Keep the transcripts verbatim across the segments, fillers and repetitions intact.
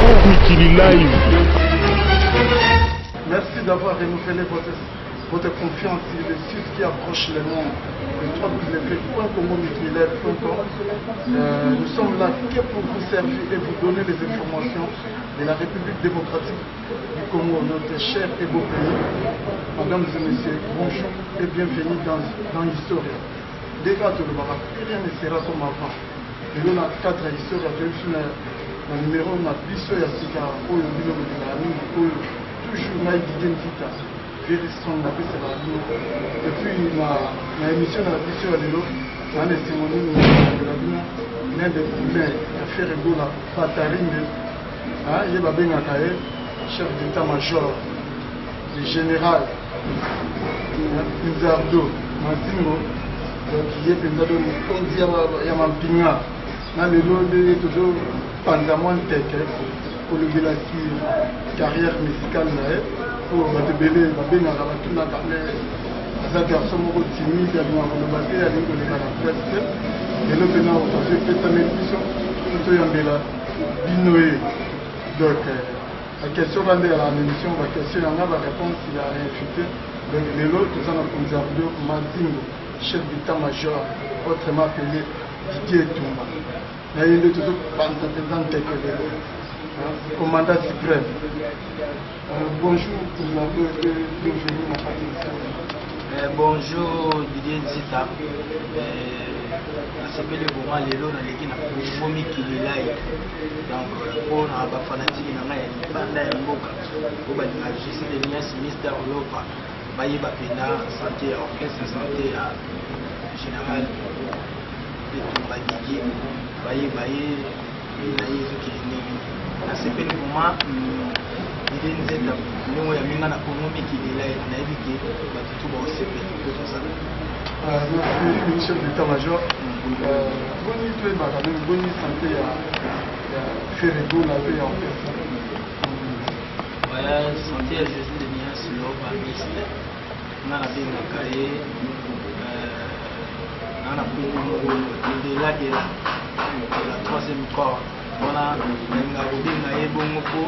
Mikili Live. Merci d'avoir renouvelé votre, votre confiance. C'est le site qui approche le monde. Le w w w point congo mikili live point com. euh, Nous sommes là que pour vous servir et vous donner les informations de la République démocratique du Congo, notre cher et beau pays. Mesdames et messieurs, bonjour et bienvenue dans, dans l'Historia. Déjà, tout le monde, rien ne sera comme avant. Et là, dans le cadre de l'Historia, j'ai eu un numéro de biso ya sika oyo bino bolinga mingi oyo toujours na Didier Nzita very strong na pesa la bino. Et puis na na émission na biso ya lelo na ne simoni na bino l'un des poulains ya faire ebola Patarinde ah ye ba benga kae chef d'état-major le général Nzardo Mazingo donc ye penza do konzi ya mampinga na lelo de toujours pendant teke pour le la carrière musicale pour te belé va bien à la tout na parler ça garçon mo timide à moi le bater à l'école de la presse et le maintenant on fait cette émission tout yambela binoé donc la question va aller à l'émission va question on va répondre s'il a réfuté donc les autres tout ça on conserve Mazingo chef d'état-major autrement appelé Didier Tumba. Il y a eu tout le commandant suprême. Bonjour, vous avez bienvenue à la émission. Bonjour Didier Nzita. Je s'appelle le moment les lots dans les guinées pour Mikili Live. Donc pour les fanatiques dans les bandes et mboka pour les magiciens de Nias Mister Europa. Baye Bapena santé orchestre santé général. Didier baye baye na yezo kini na sepeli moment Didier Nzeta nous ya minga na Congo Mikili Live na ebiki ba tout ba sepeli tout ça euh merci chef d'état-major euh boni tu ba quand même boni santé ya ya faire go la paix en fait ouais santé ya Jésus de Nias lo ba miste na na benga kae on a pris au-delà de la troisième corde. On a un bon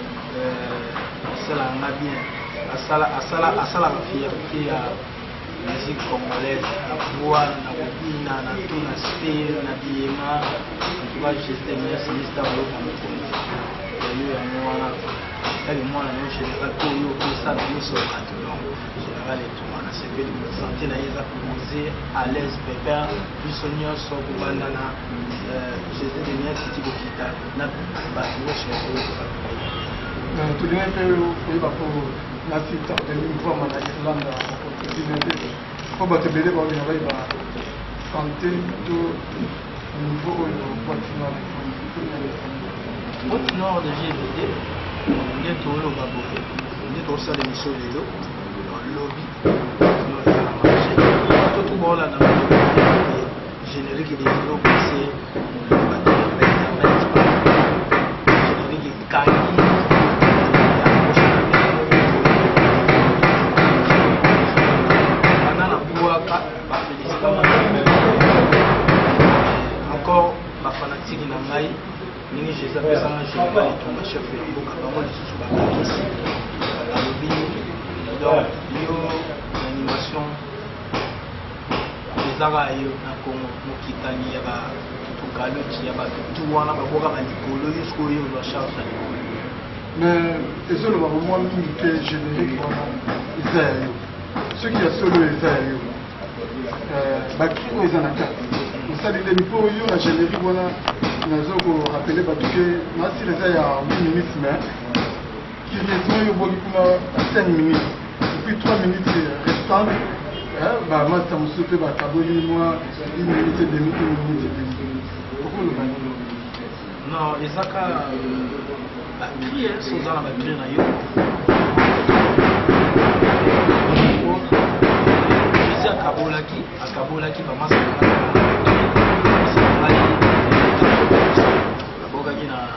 cela va bien. À Sala, à Sala, à Sala, fierté à la musique congolaise, à voix, à bobina, à tout, à spé, à diema. Tu vois, j'étais bien, c'est l'histoire de l'autre. Il y a eu un mois, elle et moi, la même chose, à tout, tout ça, nous sommes à tout le monde. Général et tout. Santé na yeza posé à l'aise pépère puis sonio so kubandana Jésus de Nias City Bokita na ba woche na tout le monde peut ba pour na site de niveau na Irlande pour président pour ba te belé ba na ba santé tout niveau au continent au nord de G V D on est tout le babo on est au sein de Michel Lelo lobby tout bon là dans le générique des vidéos passées générique Kali encore ma fanatique na ngai nini Jésus pesa na général et tout chef de mboka bango lisusu bakisi alobi donc yo animation ezaka yo na Congo mokitani ya ba tukaloti ya ba tout wana bakoka ba likolo jusqu'au yo la charge mais eso le ba moi mingi ke générique wana isayo ceux qui a solo isayo euh ba kiko ezana kati osali le nipo yo na générique wana nazo ko rappeler ba tuke na si les ya huit minutes mais qui reste yo boli kuma cinq minutes puis trois minutes restantes bah moi ça me saute bah caboli moi une minute et demie une minute et demie pourquoi le bain non les aka bah crier sans en la crier na yo c'est à kabolaki à kabolaki bah moi ça la bogaki na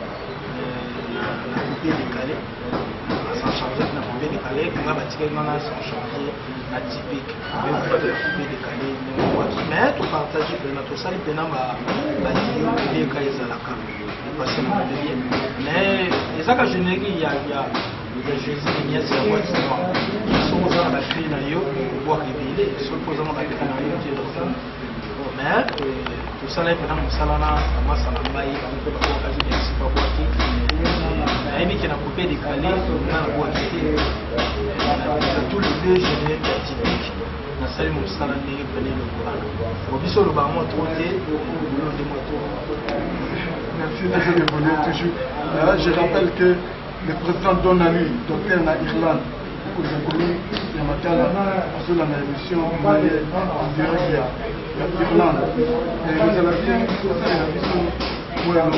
na coupé décalé sans changer na coupé décalé on va bâtir na sans changer atypique mais pas de coupé décalé mais tout partager dans tout ça les pénamba bah les cas ils à la cam passer na bien mais ça que je n'ai il y a il y a Jésus il y a c'est moi c'est moi ils sont dans la crise là yo pour voir révéler ils sont posant dans la crise là yo qui est mais tout ça là pendant mon salana moi ça m'a baillé on peut pas occasion de c'est pas quoi qui et mais qui n'a coupé décalé on a quoi qui tous les deux je n'ai typique na sali mon salana ne venir le courant au biso le bas moi trop té boulot de moto. Merci de vous évoluer toujours. Euh, je rappelle que le président Donali, docteur na Irlande, pour les communes de Matala, sur la émission en direct de l'Irlande. Et vous allez bien, c'est ça la mission pour le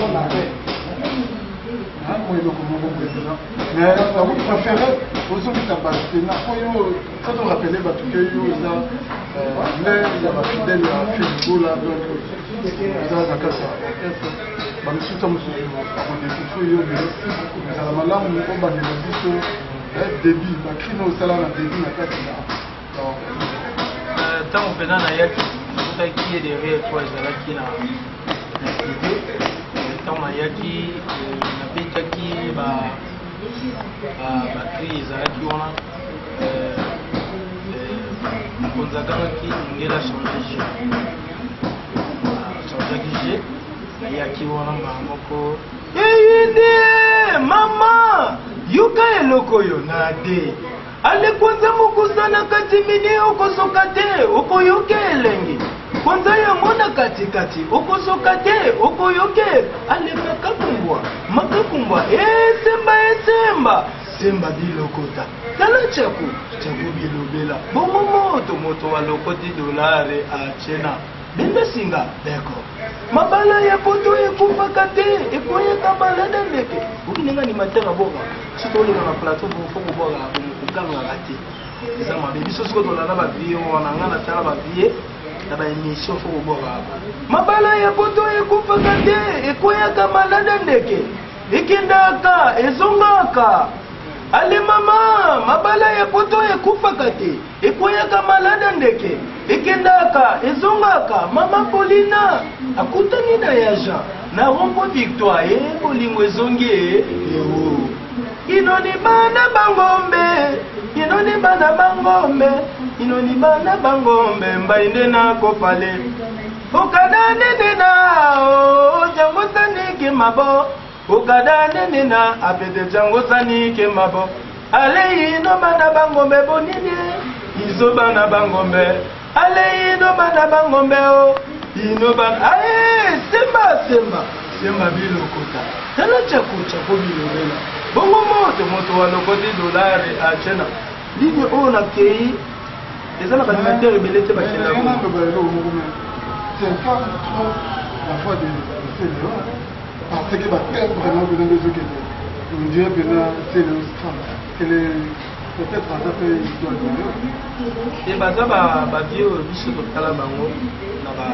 mais vous préférez, vous avez tabasé, quand on rappelait que vous avez fidèle à Facebook là, donc vous avez la casse à nous sommes sur le débit, la crise au salaire, la débit, la casse là. Tant on peut dans la yaki, qui est derrière toi, qui est là, tant on a yaki, on a fait qui va la crise, qui on a, on a garanti, on est là sur le G. Sur le G. Yaki wana mamoko yeyinde mama yuka eloko yo na de ale kwanza mukusana kati mini okosoka te okoyoke elenge kwanza ya mona kati kati okosoka te okoyoke ale makakumbwa makakumbwa esemba esemba semba bilokota tala chaku chaku bilobela bomo moto moto wa lokoti dolare a chena Benda singa, d'accord. Mabala ya poto ekufa kate, ekoye kabala ndeke. Ukinenga ni matera boga. Sito le na plateau pour faut boga pour kanga kate. Eza ma bebi so siko dolala ba vie wana ngana tala ba vie na ba émission faut boga. Mabala ya poto ekufa kate, ekoye kabala ndeke. Ikindaka ezongaka. Ale mama, mabala ya poto ekufa kate, ekoye kabala ndeke. Ekendaka, ezongaka, mama Paulina, akutani na yaja, na rompo victoire, e bolingo ezongi, ewo. Inoni bana bangombe, inoni bana bangombe, inoni bana bangombe, mbainde na kopale. Okada nene na, o, jango sanike mabo, okada nene na, apete jango sanike mabo. Ale ino bana bangombe bonini, izo bana bangombe. Ale ino bana bangombe o ino bana ae semba semba semba bilokota tala chaku chaku bilobela bongo moto moto wa lokoti dolari a chena ligne o na kei ezala ba animateur belete ba chena ko c'est un cas trop la fois de Seigneur parce que ba très vraiment besoin de ce que on dirait que c'est le que les peut-être à ça fait et baza ba ba vieux biso to kala bango na ba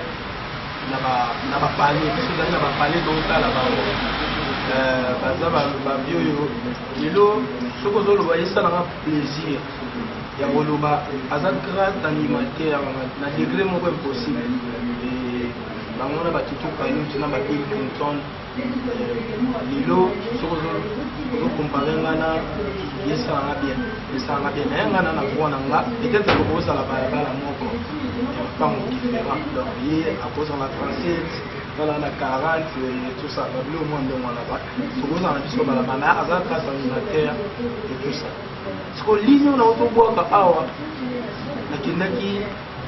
na ba na ba pali biso na ba pali do kala bango euh baza ba ba vieux yo lelo soko zo lo ba yesa na plaisir ya boloba aza grâce animateur na degré moko impossible et bango na ba tutu kayo tina ba Bill Clinton lelo soko zo zo comparer ngana yesa na bien yesa na bien ngana na kuona nga peut-être que vous allez la bala moko pas différent donc hier à cause de la trente-sept dans la quarante et tout ça le moins de moi là-bas soko za na biso bala bana aza grâce animateur et tout ça soko ligne na auto boka awa nakindaki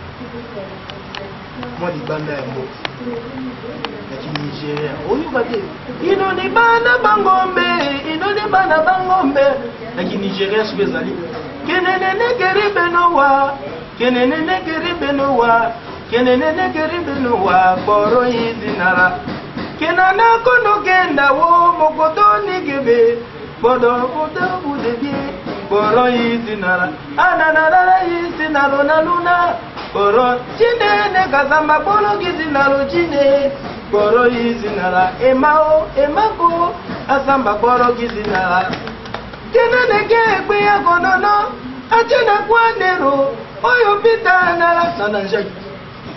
moi di banda ya moko lakini Nigeria oyo bate ino ni bana bangombe ino ni bana bangombe lakini Nigeria sibezali kenene keribe no wa kenene keribe no wa kenene keribe no wa koro izinara kenana kono kenda wo mokotoni kebe bodo bodo budebie koro izinara ananara izinaro na luna koro chinene kazamba bolo kizinaro chine koro izinara emao emako asamba koro kizinara kenene kekwe ya konono achena kwa nero oyo pita nara sana jaki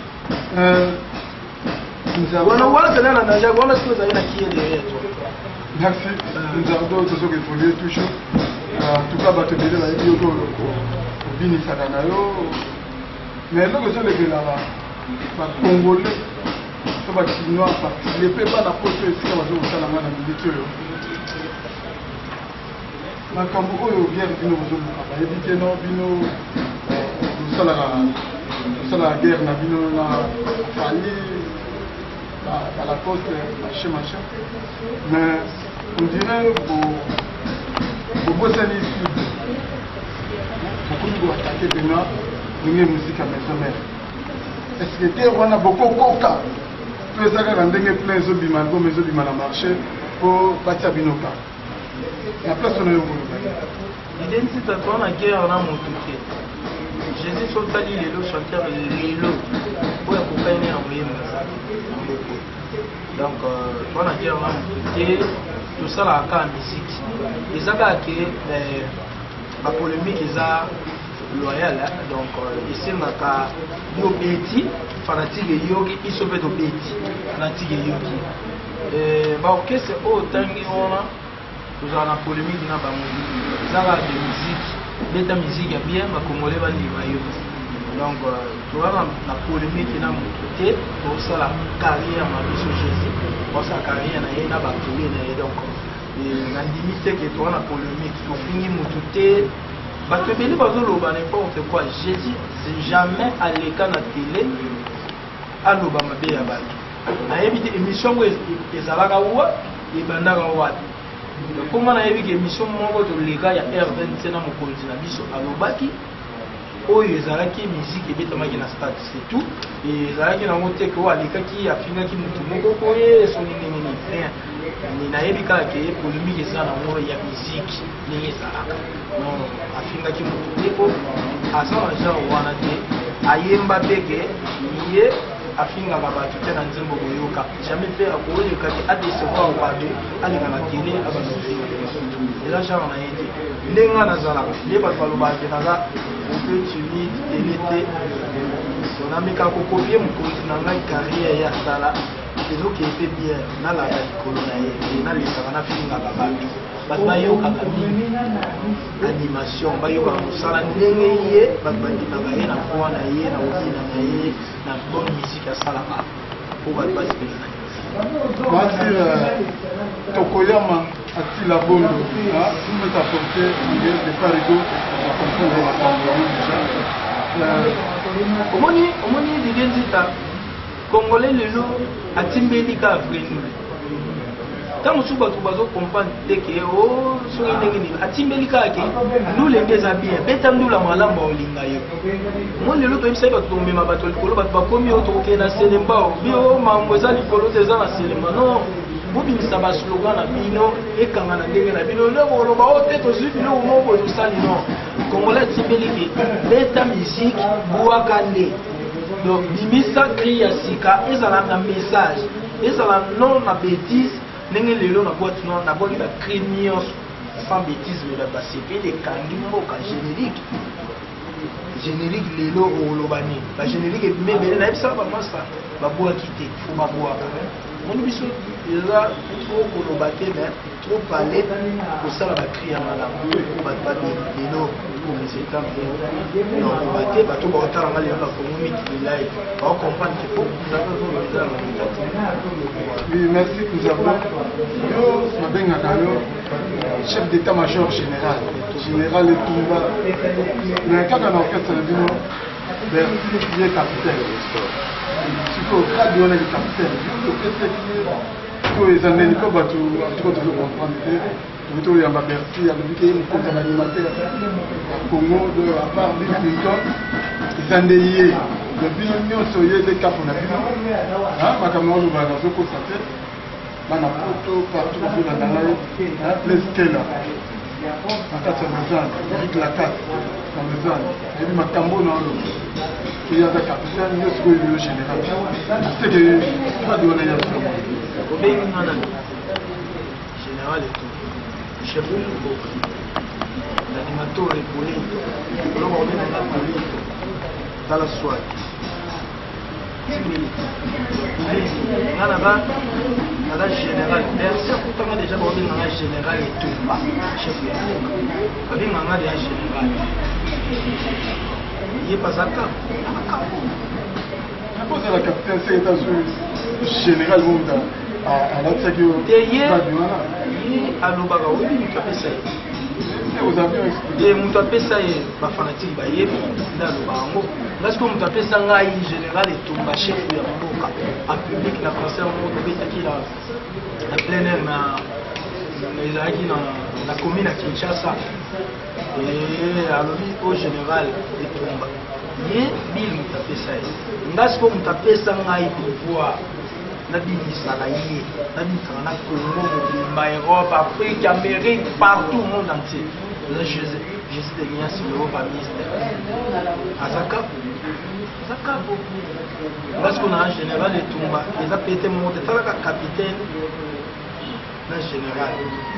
euh wana wala tena na jaki wana siku za ina kiende yetu Merci. Nous avons tous évolué toujours. En tout cas, bah, tu dis la vidéo au Bini Sadanayo. Mais là, je les là, bah, Congolais, ça va chinois, les pays pas la photo ici, on va dire ça la main dans le vidéo. Ma kambo oyo bien bino bozobuka bayebi te no bino tosalaka tosalaka guerre na bino na fali à la côte machin machin mais on dirait bobosani sud bokoki koatake mpena ndenge musike ya maison mare estce te wana bokokoka to eza kaka ndenge plein ezobima ngome ezobima na marché mpo batia bino ka la place on a eu l'identité toi na guerre na moto te Jésus sotali lelo chanteur lelo oyo akokani na moyemba donc toi na guerre na moto te tosalaka kaka musique eza kaka ke bapolémique eza loyal donc esengaka yo beti fanatique eyoki biso mpe tobeti fanatique eyoki baorchestre oyo ntangi wana tozala na polémique na bango ezala de musique beta musique ya bien bakongolais bandima yo donc tozala na polémique na moto te tosala carrière na biso Jésus tosala carrière na ye na bakole na ye donc nandimi te ke toza na polémique tofingi moto te bato ebele bazoloba n'importe quoi Jésus jamais aleka na télé aloba mabe ya bato nayebi te émission ngo ezalaka wa ebandaka wapi comment na yebi ke émission moko toleka ya R vingt-cinq na mokonzi na biso alobaki oyo ezalaki musique ebetamaki na stade c'est tout ezalaki nango te ke oyo alekaki afingaki motu moko koye esongi ndenge nini rien ni nayebi kaka ke polémique eza nango ya musique ndenge ezalaka non afingaki motu te po aza na genre wana te ayemba mpe ke ye afingaka bato te na nzembo koyoka jamais mpe akooleka te adesevoir bato alinga na tele abanofinga eza genre na ye te ndenge nga nazalaka nde bato balobaka te naza ope timide tele te nameka kokopie mokonzi na ngai carrière ya sala ezoki epe bien nalaka likolo na ye nalekaka nafingaka bato bato bayokaka mingi animation bayokaka mosala ndenge ye bato bandimaka ye na foi na ye na obina na ye na bonne musique asalaka mpo bato basepelisa Merci Tokoyama Atila Bondo vous êtes apporté de part et d'autre à comprendre la déjà omoni omoni lidenzita Congolais lelo atimbeli ka vrenu tant mosusu bato bazokomprendre te ke o soki ndenge nini atimbeli kaka ke ndulenge eza bien beta ndula malamu olinga yo mo lelo toyebisaki bato tomema bato likolo bato bakomi oyo tokokende na selemba o bio mambo eza likolo te eza na selema non bobimisa baslogan na bino ekanga na ndenge na bino lelo koloba o te tozwi biloko moko tosali non Congolais atimbeli ke beta musique bwaka nde donc bimisa cri ya sika ezala na message ezala non na bêtise ndenge lelo na boîte non na boîte ba cri nyonso sans bêtise mais ba sepele kangi mboka générique générique lelo olobani ba générique mebele na ebisa ba masa ba boîte te faut ba boîte mon biso eza trop koloba te mais trop parler pour ça la cri ya malamu ba ba lelo pour les états non ba te ba to ba otala ngale ba community live ba comprendre que pour nous avons besoin de oui merci nous avons yo mabenga kayo chef d'état-major général général Etumba mais quand on a fait ça bino vers le capitaine siko kadi wana le capitaine yo pese ko ezandeni ko bato to to comprendre te to yamba merci ya biki ni ko tana animateur Congo de à part Bill Clinton ezandeye de bino nyonso ye le cap na bino ah makambo lo ba zo ko sate bana poto partout sur la dalai hein place Kela akata mazan avec la carte dans les ans et puis makambo na lo qui y a des capitaines yo siko le général c'est que pas de on ya so obengi ngana général et chef de l'époque l'animateur épaulé l'homme on est dans la police dans la soirée Nana ba nana général merci pourtant déjà ba bien nana général et tout ba chef ya ba bien nana déjà général il est pas ça ka je pose la capitaine c'est état général monde à la tsaki au yi aloba ba oui ni kapesa aux avions et mutu apesa ye ba fanatique ba yebi na aloba ngo parce que mutu apesa ngai général et tout ba chef ya mboka en public na concert monde betaki la la plein air na ezalaki na la commune à Kinshasa et alobi au général et Tumba ye bil mutu apesa ye ngasi ko mutu apesa ngai pouvoir nabimisaka ye nabimisaka na Congo mobimba Europe Afrique Amérique partout au monde entier Jésus Jésus de Nia sur l'Europe à ministère Azaka Azaka parce qu'on a un général de Tumba ils a pété mon de faire la capitaine d'un général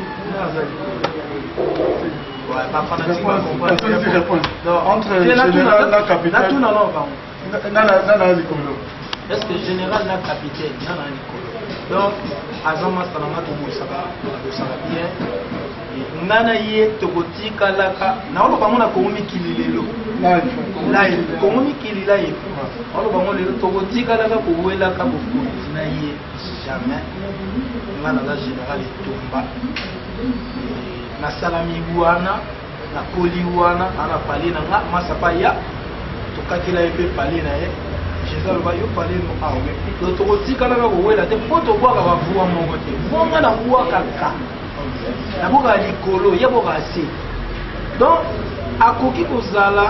ouais pas fanatique entre général la capitaine non non non est-ce que général na capitaine na na Nicolo donc azama salama to bosaka bosaka bien ngana ye tokoti kalaka na olo bamona ko mikililelo live ko mikilila ye olo bamona le tokoti kalaka ko wela ka bofuti na ye jamais ngana la général Tumba na salami wana na poli wana ana pali na nga masapa ya tokakila ye pali na ye Jésus va y parler no awe to to tika na ko wela te poto kwa ka vuwa mongo te vonga na vuwa kaka na boka likolo ya boka se donc akoki kozala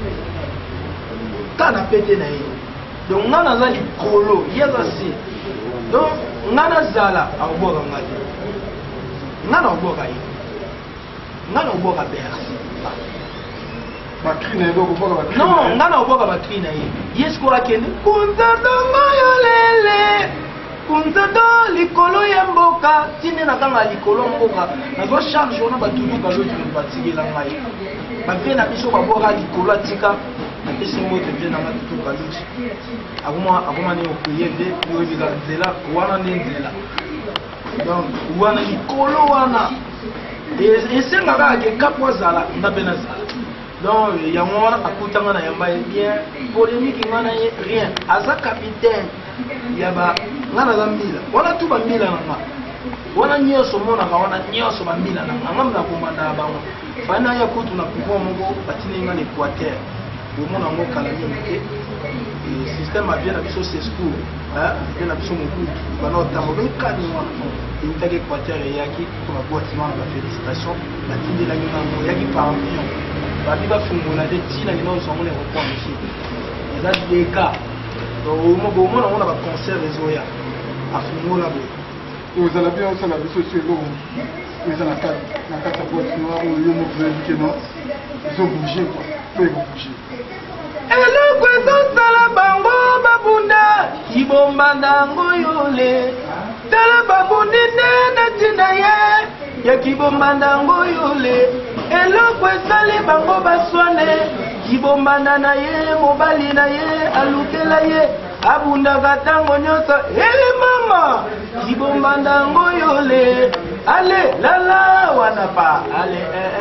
kana pete na ye donc ngana za likolo ya za se donc ngana zala aboka ngati ngana oboka ye ngana oboka bersi non ngana oboka bakri na ye yesko akende kunzado ngoyo lele kunzado likolo ya mboka tine na kanga likolo mboka nazo charge ona batunuka loji batigela ngai bape na biso baboka likolo atika napesi moto mpe na matutuka loji akoma akoma ne okuyende yoyebika nzela wana nde nzela donc wana likolo wana esengaka ake kapo azala nga mpe nazala donc il y a moi à Koutanga na yamba bien polémique ngana rien aza capitaine yaba ngana za mila wala tu ba mila nga wana nyoso mona ka wana nyoso ba mila na ngam na komanda bango bana ya kutu na pouvoir mongo batini ngana Équateur au mona ngo kala nyike système a bien na biso c'est school hein bien na biso mongo bana otambo ben kani wana il t'a Équateur yaki pour la boîte la félicitation la tindi la ngana yaki par avion babi bafungola de tina ino zongo le report ici les a des cas donc au moment où on a un concert réseau ya afungola bo vous allez bien ça la vie sociale mais ça la carte la carte boîte noire ou yo mo que non ils ont bougé quoi ils ont bougé elo kwezo sala bango babunda ibomba ndango yole tala babundi na tina ye ya kibomba ndango yole eloko esali bango baswane kibombanda na ye mobali na ye alukela ye abundaka ntango nyonso ele mama kibombanda yango yole ale lala wana pa ale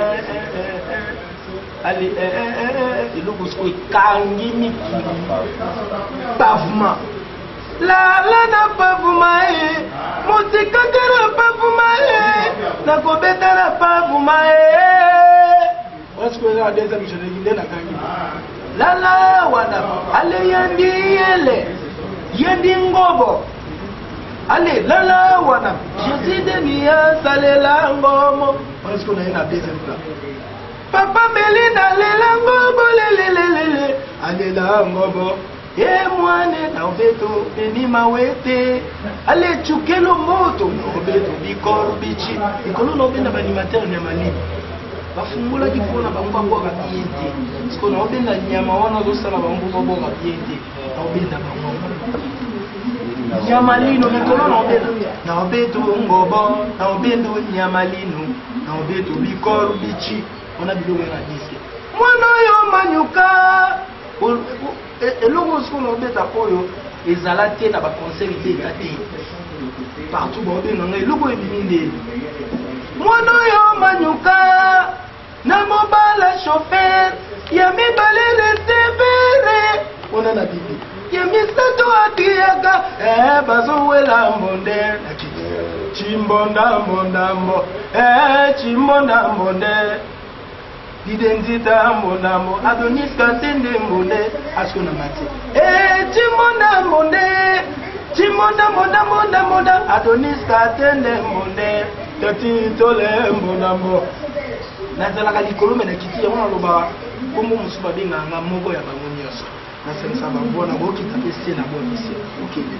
ale eloko siko ekangi mikili pavement lala na pavement e motikaka na pavement e nakobeta na pavement e parce que la deuxième je l'ai dit na kangi lala wana ale yendi yele yendi ngobo ale lala wana Jésus de nia salela ngomo parce qu'on a une deuxième plan papa Belinda lela ngobo lelelelele ale la ngobo e mwane na obeto eni mawete ale chukelo moto na obeto bikoro bichi ikolo no benda ba animateur nyamali bafungula kifuna bango baboka biente siko na obenda nyama wana zosala bango baboka biente na obenda bango nyamalino ikolo na obenda na obeto ngobo na obeto nyamalino na obeto bikoro bichi ona biloko na diske mwana yo manyuka eloko siko na obeta oyo ezala te na ba concert d'État te partout ba obenga ngai loko ebimi nde mwana yo manyuka na mobala chauffeur ya mibale recevere ona na bibi ya misato atriaka eh bazowela mbonde chimbonda mbondambo eh chimbonda mbonde didenzita mbondambo Adonis katende mbonde askona mati eh chimbonda mbonde chimbonda mbonda mbonda mbonda Adonis katende mbonde tati tole mbondambo nazalaka likolo na kiti ya wana loba kombo musuba benganga moko ya bango nyonso nasenisa bango na bokita pe se na bonisi okende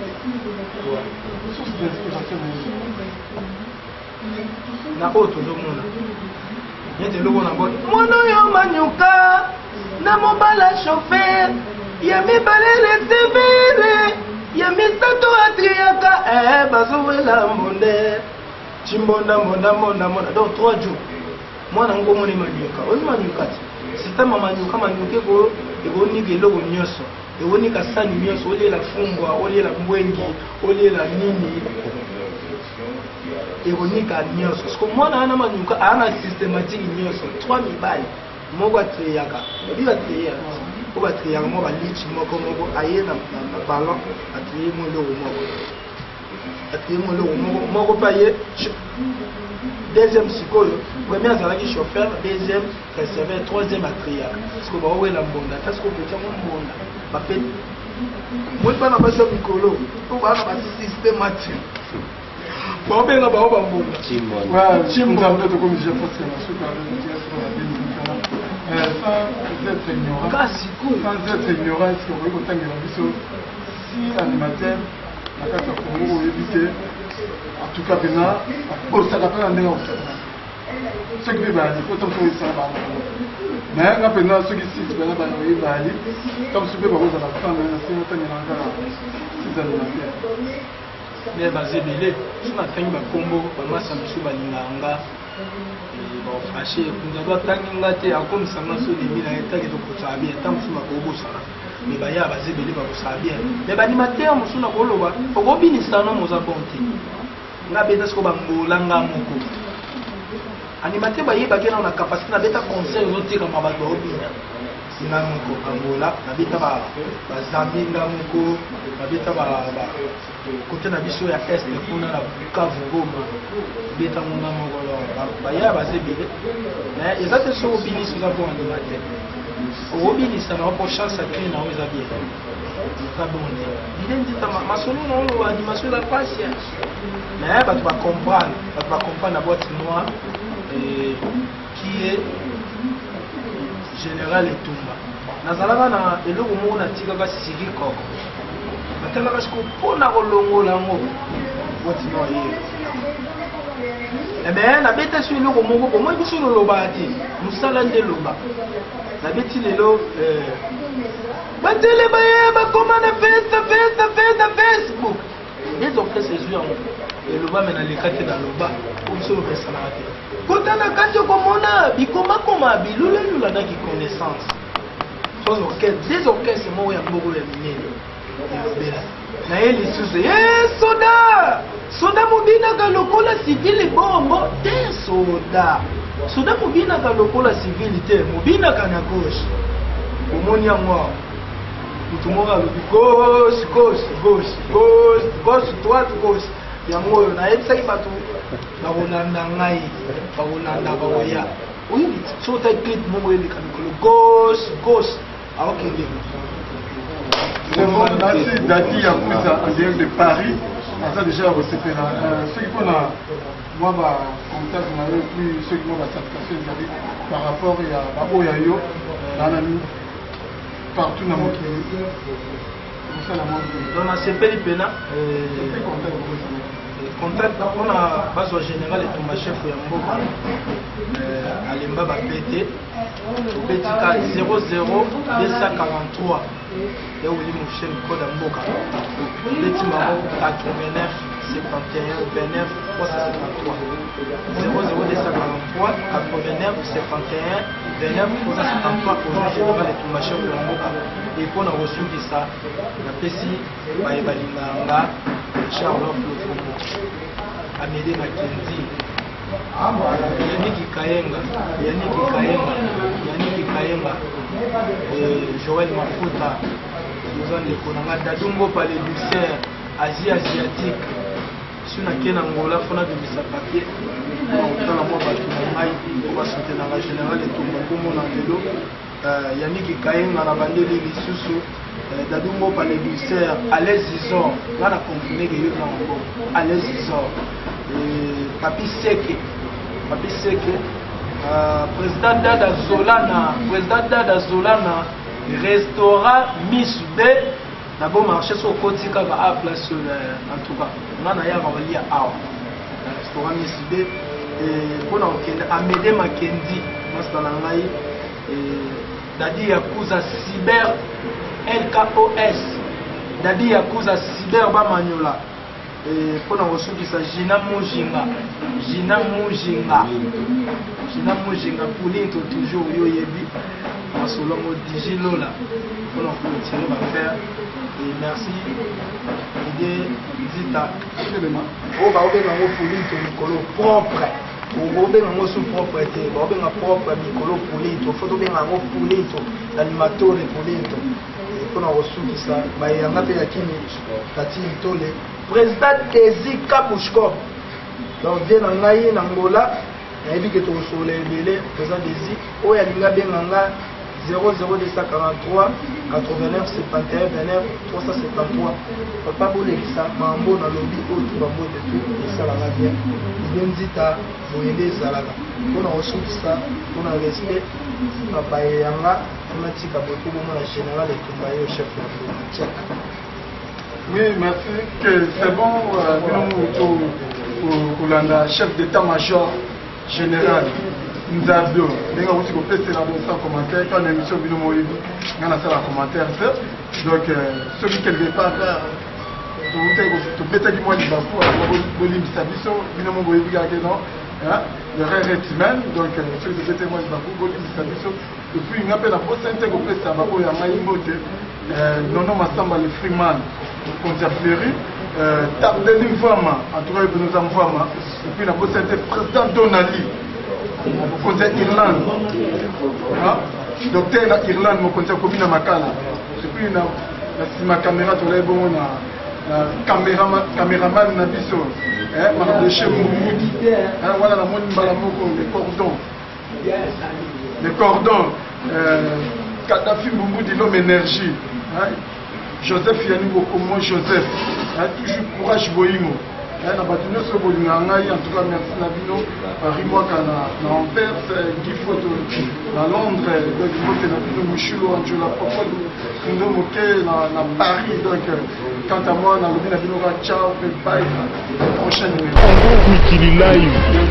na oyo tozomona yete loko na boni mwana yo manyuka na mobala chauffeur ya mibale recevere ya misato atriaka eh bazowela mbonde chimbonda mbonda mbonda mbonda donc trois jours mwana ngo moni manyuka oyi manyuka ti sitama manyuka manyuka ko eboniki eloko nyonso ebonika sani nyonso olela fungwa olela mbwengi olela nini ebonika nyonso siko mwana ana manyuka ana systématique nyonso trois mibali moko atreyaka obi atreyaka oba atreyaka mo balichi moko moko aye na ballon atreye mo eloko moko atreye mo eloko moko moko pa ye deuxième sikoyo premier azalaki chauffeur deuxième receveur troisième atriya siko baowela mbonda ta siko petya mo mbonda bape moi bana basa mikolo po bana ba systématique baobenga bao bambonda chimbo to comme je pense que suka euh ça vous êtes ignorant kasi ko sans être ignorant est-ce que vous pouvez tangela biso si animateur na kata Congo yebite en tout cas bena osaka mpe na ndenge osaka soki mpe bali po ntango soki esala bango mais nga mpena soki six bana bana oyebali ntango soki mpe bakozala fanda na se otangela kaka six animateur mais baza ebele so natangi bakombo bamasa misu balinganga bafashe kunzalo atangi nga te akomisanga so lebi na ye ntangi tokosala bien ntango mosu bakobosana mais baya baza ebele bakosala bien mais baanimateur mosu na koloba okobinisa no moza bon te nga beta siko bangola nga moko animateur bayebaki na capacité na beta concert ozotekama bato baobina nga moko bangola nabeta bazambi nga moko nabeta kote na biso ya este kuna na bukavu goma beta nga moko baya baza ebele mais eza te so obinisa oza bon animateur obinisa na po chance akini na eza bien eza bon te bidendita masolo na olo animation eza patience mais bato bacomprendre bato bacomprendre la boîte noire qui est général Etumba nazalaka na eloko moko natikaka Siri Koko batalaka siko mpona kolongola yango boîte noire ye mais nabeta so eloko moko po moi biso lolobaka te mosala nde loba nabeti lelo batele baye bakoma na festa festa festa Facebook les orchestres ezwi yango eloba me naleka te na loba obiso lopesanaka te kota na kati okomona bikomakoma bilulalulana connaissance sos orchestre des orchestres moko ya mboko ya minene elobela na ye lisusu ye soda soda mobinaka lokola civile bongo te soda soda mobinaka lokola civile te mobinaka na gauche omoni yango mutu moko alobi gauche gauche gauche gauche gauche droite gauche yango oyo nayebisaki bato bakolanda ngai bakolanda bakoya oyebi so otali clip moko eleka mikolo gauche gauche aokende nasi dati ya kuza en direct de Paris aza déjà recevera soki mpona mwa bacontact na yo puis soki mwa bacertification ezali par rapport ya baoyo ya yo nanani partout na mokili mosala donc nasepeli mpena contact mpona bazwa général Etumba chef ya mboka alemba bapete tobetika zéro zéro deux cent quarante-trois ya wili mochel code ya mboka tobeti bango quatre-vingt-neuf septante et un vingt-neuf trois cent cinquante-trois zéro zéro deux cent quarante-trois trois quatre-vingt-neuf soixante et un vingt-neuf soixante-trois oza général etumba chef ya mboka epona kosukisa napesi balinganga Charles Lofomo Amédée Makenzi Yannick Kayenga Yannick Kayenga Yannick Kayenga Joël Mafuta Suzanne Lekonanga Dadumbo Palais du Cerf Asie asiatique suna kena ngola fona de misa papier on a moi batu na mai on va sauter dans la générale et tout comme on a lelo Yannick Kayenga na bandeli lisusu Dadumbo Palais du Cerf à l'aise Isor là na confirmer que yo na ngo à l'aise Isor et Papi Seke Papi Seke président Dada Zolana président Dada Zolana restaurant Miss B na bon marché sur côté ka à place en tout cas on a ya ba lia awa restaurant Miss B et pour na Amédée Makenzi parce na ngai et dadi yakuza cyber L K O S dadi yakuza cyber ba manyola et pour na resukisa Gina Mujinga Gina Mujinga Gina Mujinga pour lui toujours yo yebi en solo mode digilola pour na tirer ma faire et merci idée Zita o ba obenga ngo pulito mikolo propre o obenga ngo su propre te ba obenga propre mikolo pulito foto benga ngo pulito l'animatore pulito pour na resukisa ba yanga pe yakini tati tole président Desi Kabushko donc vient en ngai na ngola na ebi ke to sole belé président Desi o ya linga benga zéro zéro deux cent quarante-trois quatre-vingt-neuf soixante et un vingt-neuf trois cent soixante-treize papa bolekisa mambo na lobi o tu bambo de tout et ça la va bien bien dita boyende zalaka pona osukisa pona respect papa yanga na tika beaucoup bon la général et tout bayo chef de la check. Oui, merci. Que c'est bon, pour le chef d'état-major général, Nzabio. Nous avons aussi fait un commentaire. Quand l'émission est venue, nous avons fait un commentaire. Donc, ceux qui ne pas faire, peut-être que moi, je vais faire le rêve est humain, donc ceux qui étaient moi, je vais faire et puis, il y a un peu de temps que ça va faire non, non, Massamba, le Freeman, Conserverie, Tabdeli Vama, en tout cas, nous avons Vama, et puis, il y a le président Donali, au côté Irlande, docteur Irlande, mon conseil commune à Makala, et puis, si ma caméra, tu l'as bon, caméraman Nabiso, madame de chez Moumoudi, voilà la monnaie Malamoko, les cordons, les cordons, Kadhafi Moumoudi, l'homme énergie, Joseph Yannick Bokomo, Joseph, toujours courage Boïmo. En tout cas, merci Nabino, Rimouaka na Anvers, Guy Foto na Londres, Nabino Mouchilo, Angela Popo, Kundo Moke na Paris. Donc, quant à moi, Nabino Ciao, bye, prochaine numéro.